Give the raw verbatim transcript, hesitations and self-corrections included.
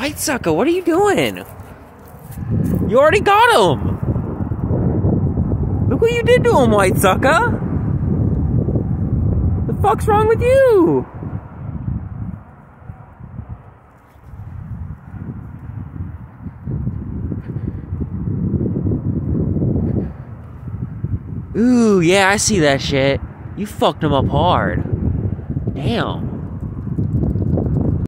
White sucker, what are you doing? You already got him! Look what you did to him, white sucker! The fuck's wrong with you? Ooh, yeah, I see that shit. You fucked him up hard. Damn.